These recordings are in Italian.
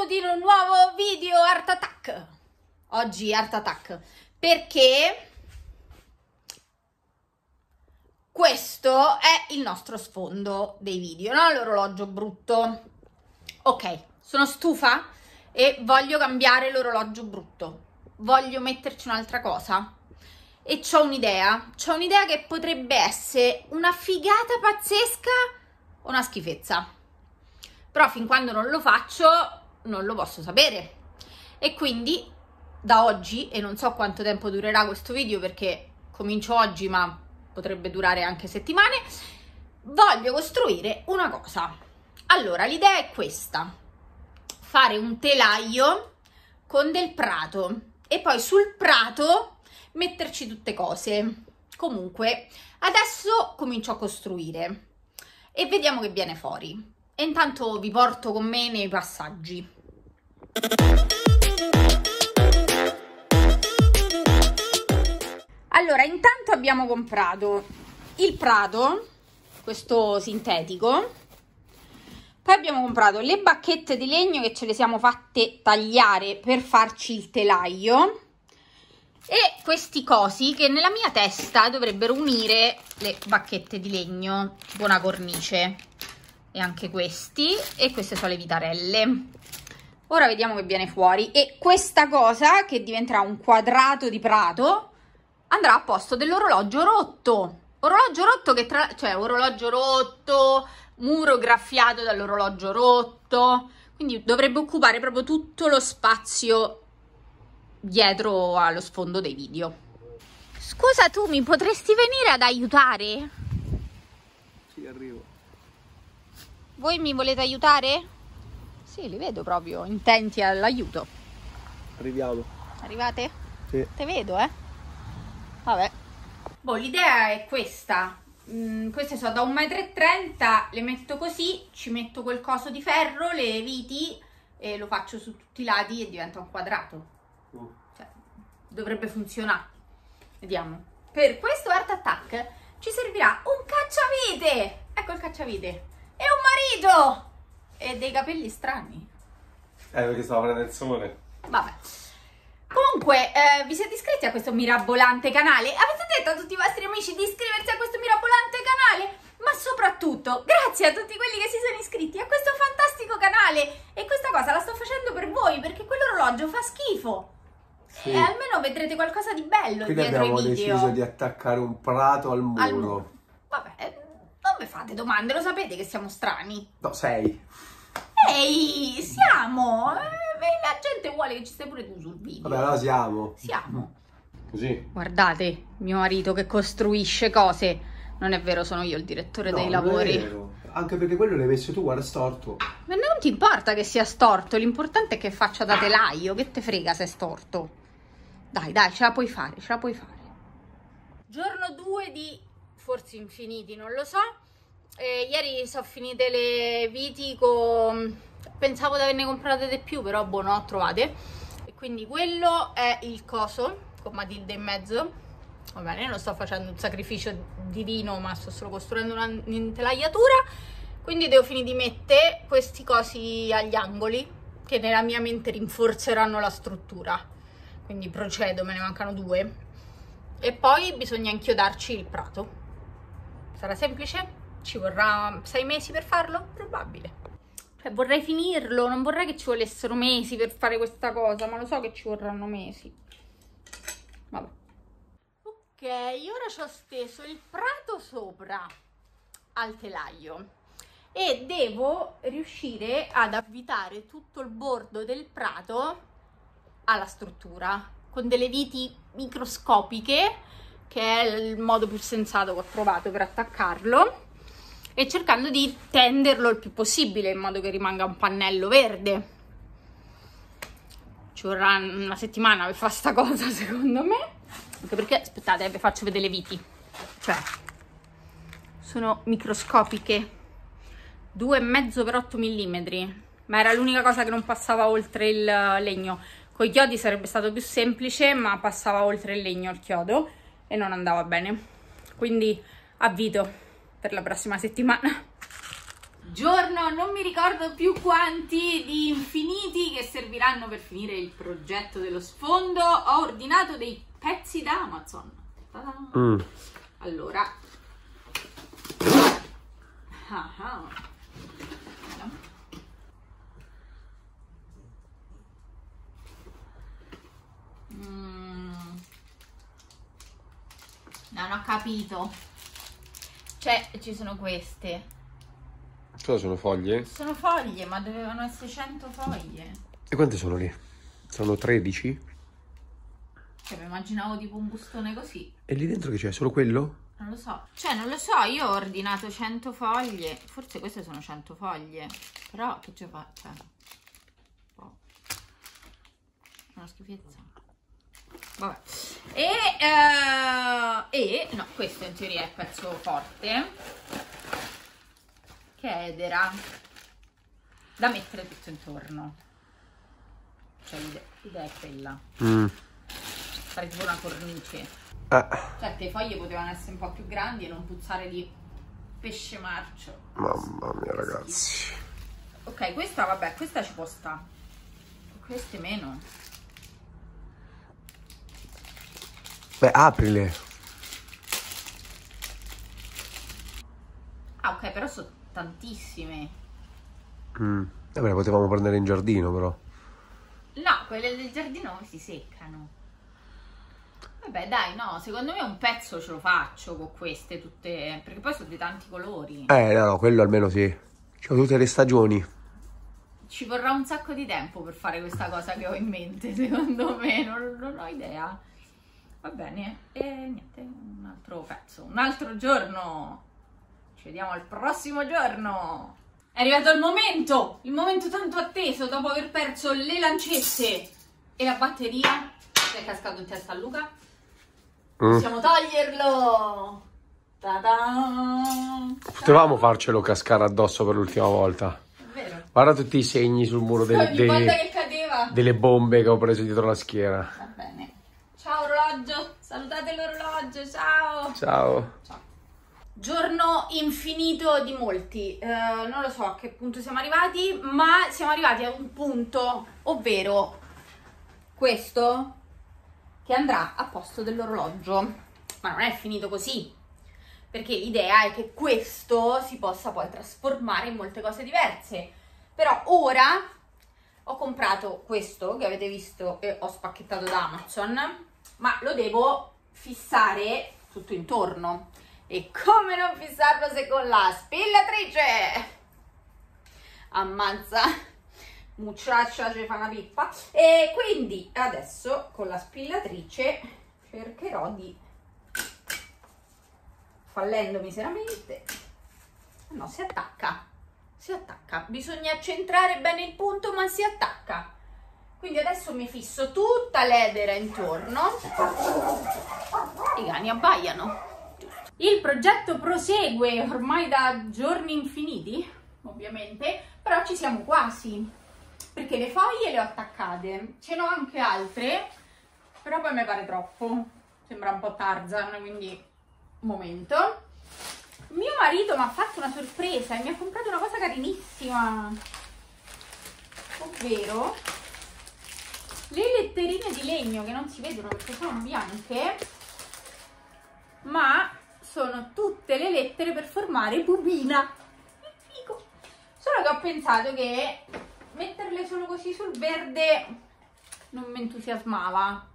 benvenuti in un nuovo video Art Attack. Oggi Art Attack perché questo è il nostro sfondo dei video, no? L'orologio brutto. Ok, sono stufa e voglio cambiare l'orologio brutto. Voglio metterci un'altra cosa e c'ho un'idea che potrebbe essere una figata pazzesca o una schifezza. Però fin quando non lo faccio non lo posso sapere. E quindi da oggi, e non so quanto tempo durerà questo video perché comincio oggi ma potrebbe durare anche settimane, voglio costruire una cosa. Allora, l'idea è questa: fare un telaio con del prato e poi sul prato metterci tutte cose. Comunque, adesso comincio a costruire e vediamo che viene fuori. E intanto vi porto con me nei passaggi. Allora, intanto abbiamo comprato il prato, questo sintetico. Poi abbiamo comprato le bacchette di legno che ce le siamo fatte tagliare per farci il telaio. E questi cosi che nella mia testa dovrebbero unire le bacchette di legno, tipo una cornice. E anche questi, e queste sono le vitarelle. Ora vediamo che viene fuori. E questa cosa, che diventerà un quadrato di prato, andrà a posto dell'orologio rotto. Orologio rotto che cioè orologio rotto, muro graffiato dall'orologio rotto. Quindi dovrebbe occupare proprio tutto lo spazio dietro allo sfondo dei video. Scusa, tu mi potresti venire ad aiutare? Sì, arrivo. Voi mi volete aiutare? Sì, li vedo proprio intenti all'aiuto. Arriviamo. Arrivate? Sì. Te vedo, Vabbè. Boh, l'idea è questa. Queste sono da 1,30 m, le metto così, ci metto quel coso di ferro, le viti e lo faccio su tutti i lati e diventa un quadrato. Cioè, dovrebbe funzionare. Vediamo. Per questo Art Attack ci servirà un cacciavite. Ecco il cacciavite. E un marito! E dei capelli strani. Perché stavo prendendo il sole. Vabbè. Comunque, vi siete iscritti a questo mirabolante canale? Avete detto a tutti i vostri amici di iscriversi a questo mirabolante canale? Ma soprattutto, grazie a tutti quelli che si sono iscritti a questo fantastico canale. E questa cosa la sto facendo per voi, perché quell'orologio fa schifo. Sì. E almeno vedrete qualcosa di bello quindi dietro i video. Abbiamo deciso di attaccare un prato al muro. Vabbè. Non mi fate domande, lo sapete che siamo strani? No, sei. Ehi, siamo! La gente vuole che ci stai pure tu sul video. Vabbè, allora siamo. Siamo. Così. Guardate, mio marito che costruisce cose. Non è vero, sono io il direttore dei lavori. Non è vero. Anche perché quello l'hai messo tu, guarda, è storto. Ma non ti importa che sia storto, l'importante è che faccia da telaio. Che te frega se è storto? Dai, ce la puoi fare, ce la puoi fare. Giorno 2 di Forse Infiniti, non lo so. Ieri sono finite le viti con... Pensavo di averne comprate di più, però boh, non ho trovate. E quindi quello è il coso con Matilde in mezzo. Va bene, non sto facendo un sacrificio divino, ma sto solo costruendo un'intelaiatura. Quindi devo finire di mettere questi cosi agli angoli, che nella mia mente rinforzeranno la struttura. Quindi procedo, me ne mancano 2. E poi bisogna inchiodarci il prato. Sarà semplice? Ci vorrà 6 mesi per farlo? Probabile. Cioè, vorrei finirlo, non vorrei che ci volessero mesi per fare questa cosa, ma lo so che ci vorranno mesi. Vabbè. Ok, ora ci ho steso il prato sopra al telaio e devo riuscire ad avvitare tutto il bordo del prato alla struttura con delle viti microscopiche, che è il modo più sensato che ho trovato per attaccarlo, e cercando di tenderlo il più possibile in modo che rimanga un pannello verde. Ci vorrà una settimana per fare sta cosa, secondo me, anche perché, aspettate, vi faccio vedere le viti, cioè sono microscopiche, 2,5 per 8 mm, ma era l'unica cosa che non passava oltre il legno. Con i chiodi sarebbe stato più semplice, ma passava oltre il legno il chiodo e non andava bene, quindi avvito per la prossima settimana. giorno non mi ricordo più quanti di infiniti che serviranno per finire il progetto dello sfondo. Ho ordinato dei pezzi da Amazon. Allora non ho capito. Cioè, ci sono queste. Cosa sono foglie? Sono foglie, ma dovevano essere 100 foglie. E quante sono lì? Sono 13? Cioè, mi immaginavo tipo un bustone così. E lì dentro che c'è? Solo quello? Non lo so. Cioè, non lo so, io ho ordinato 100 foglie. Forse queste sono 100 foglie. Però, che ci fa? Cioè, oh. Una schifezza. Vabbè. No, questo in teoria è il pezzo forte, che è edera, da mettere tutto intorno. Cioè l'idea è quella. Fare tipo una cornice. Certe foglie potevano essere un po' più grandi e non puzzare di pesce marcio. Mamma mia, ragazzi. Ok, questa vabbè, questa ci può stare. Queste meno. Beh, aprile. Ah, ok, però sono tantissime. Vabbè, potevamo prendere in giardino, però. No, quelle del giardino si seccano. Vabbè, dai, no, secondo me un pezzo ce lo faccio con queste tutte, perché poi sono di tanti colori. No, quello almeno sì. C'ho tutte le stagioni. Ci vorrà un sacco di tempo per fare questa cosa che ho in mente, secondo me, non ho idea. Va bene, e niente, un altro pezzo, un altro giorno. Ci vediamo al prossimo giorno. È arrivato il momento tanto atteso, dopo aver perso le lancette e la batteria. Che è cascato in testa a Luca. Possiamo toglierlo. Ta-da! Potevamo farcelo cascare addosso per l'ultima volta. È vero. Guarda tutti i segni sul muro Ogni volta che cadeva. delle bombe che ho preso dietro la schiena. Va bene. Ciao orologio, salutate l'orologio, ciao. Ciao. Ciao. Giorno infinito di molti, non lo so a che punto siamo arrivati, ma siamo arrivati a un punto, ovvero questo che andrà a posto dell'orologio. Ma non è finito così, perché l'idea è che questo si possa poi trasformare in molte cose diverse. Però ora ho comprato questo che avete visto e ho spacchettato da Amazon, ma lo devo fissare tutto intorno. E come non fissarlo se con la spillatrice? Ammazza, mucciaccia ci fa una pippa. E quindi adesso con la spillatrice cercherò di, fallendo miseramente, no, si attacca, bisogna centrare bene il punto, ma si attacca. Quindi adesso mi fisso tutta l'edera intorno. I cani abbaiano. Il progetto prosegue ormai da giorni infiniti, ovviamente, però ci siamo quasi, perché le foglie le ho attaccate, ce n'ho anche altre, però poi mi pare troppo, sembra un po' Tarzan, quindi un momento. Mio marito mi ha fatto una sorpresa e mi ha comprato una cosa carinissima, ovvero le letterine di legno, che non si vedono perché sono bianche, ma sono tutte le lettere per formare pupina. Figo. Solo che ho pensato che metterle solo così sul verde non mi entusiasmava.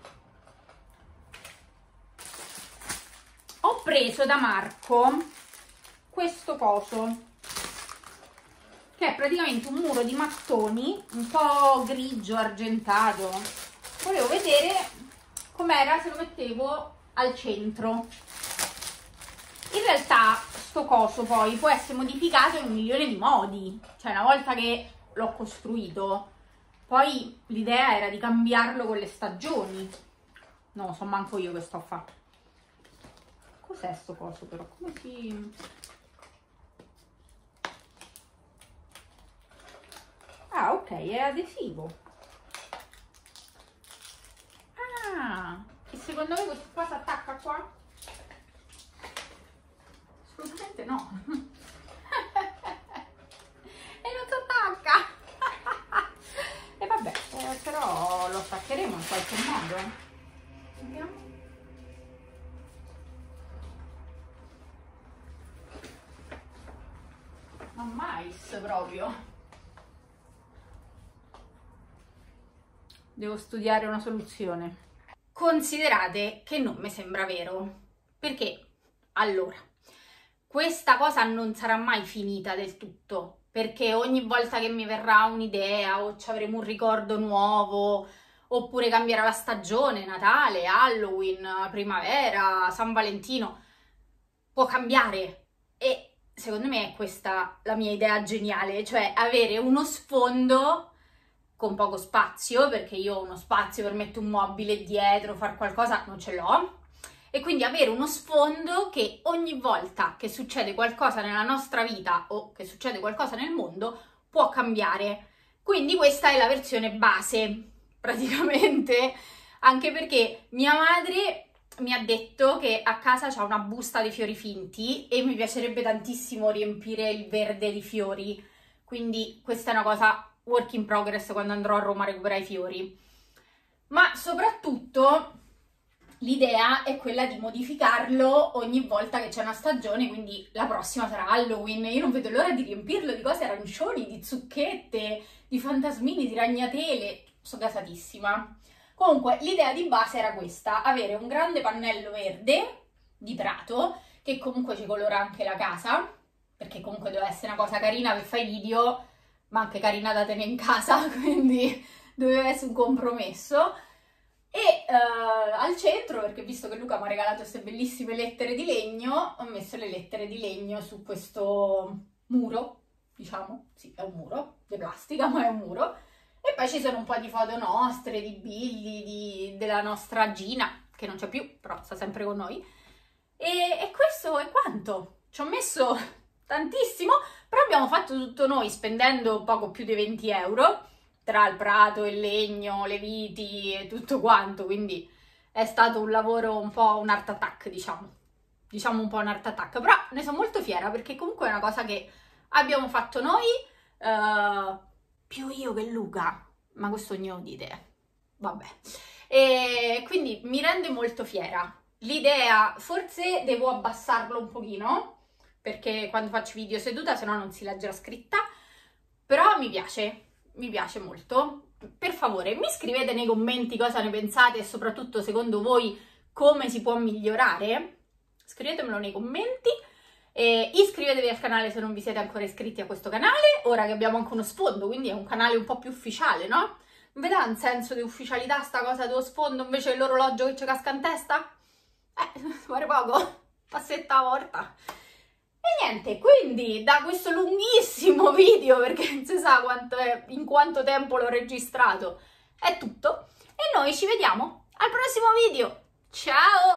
Ho preso da Marco questo coso, che è praticamente un muro di mattoni un po' grigio argentato. Volevo vedere com'era se lo mettevo al centro. In realtà sto coso poi può essere modificato in un milione di modi, cioè una volta che l'ho costruito poi l'idea era di cambiarlo con le stagioni. Non so manco io che sto a fare. Cos'è sto coso però? Come si... Ah, ok, è adesivo. Ah, e secondo me questo qua si attacca qua? Assolutamente no. in qualche modo. Vediamo. Ma mais proprio. Devo studiare una soluzione. Considerate che non mi sembra vero. Perché? Allora, questa cosa non sarà mai finita del tutto, perché ogni volta che mi verrà un'idea o ci avremo un ricordo nuovo, oppure cambierà la stagione, Natale, Halloween, primavera, San Valentino, può cambiare. E secondo me è questa la mia idea geniale, cioè avere uno sfondo con poco spazio, perché io uno spazio per mettere un mobile dietro, fare qualcosa, non ce l'ho. E quindi avere uno sfondo che ogni volta che succede qualcosa nella nostra vita o che succede qualcosa nel mondo può cambiare. Quindi questa è la versione base, praticamente, anche perché mia madre mi ha detto che a casa c'ha una busta di fiori finti e mi piacerebbe tantissimo riempire il verde di fiori. Quindi questa è una cosa work in progress quando andrò a Roma a recuperare i fiori. Ma soprattutto l'idea è quella di modificarlo ogni volta che c'è una stagione, quindi la prossima sarà Halloween. Io non vedo l'ora di riempirlo di cose arancioni, di zucchette, di fantasmini, di ragnatele. Sono gasatissima. Comunque l'idea di base era questa: avere un grande pannello verde di prato, che comunque ci colora anche la casa, perché comunque deve essere una cosa carina per fare video, ma anche carina da tenere in casa, quindi doveva essere un compromesso. E al centro, perché visto che Luca mi ha regalato queste bellissime lettere di legno, ho messo le lettere di legno su questo muro, diciamo, sì, è un muro, di plastica, ma è un muro. E poi ci sono un po' di foto nostre, di Billy, della nostra Gina, che non c'è più, però sta sempre con noi. E questo è quanto. Ci ho messo tantissimo, però abbiamo fatto tutto noi, spendendo poco più di 20 euro, tra il prato, il legno, le viti e tutto quanto, quindi è stato un lavoro un po' un art attack, diciamo un po' un art attack, però ne sono molto fiera perché comunque è una cosa che abbiamo fatto noi, più io che Luca, ma questo ognuno di idee, vabbè, e quindi mi rende molto fiera. L'idea, forse devo abbassarlo un pochino, perché quando faccio video seduta, se no non si legge la scritta, però mi piace molto. Per favore, mi scrivete nei commenti cosa ne pensate e soprattutto, secondo voi, come si può migliorare. Scrivetemelo nei commenti. Iscrivetevi al canale se non vi siete ancora iscritti a questo canale, ora che abbiamo anche uno sfondo, quindi è un canale un po' più ufficiale, no? Non vi dà un senso di ufficialità sta cosa dello sfondo invece dell'orologio che ci casca in testa? Pare poco, passetta a volta. E niente, quindi da questo lunghissimo video, perché non si sa in quanto tempo l'ho registrato, è tutto. E noi ci vediamo al prossimo video. Ciao!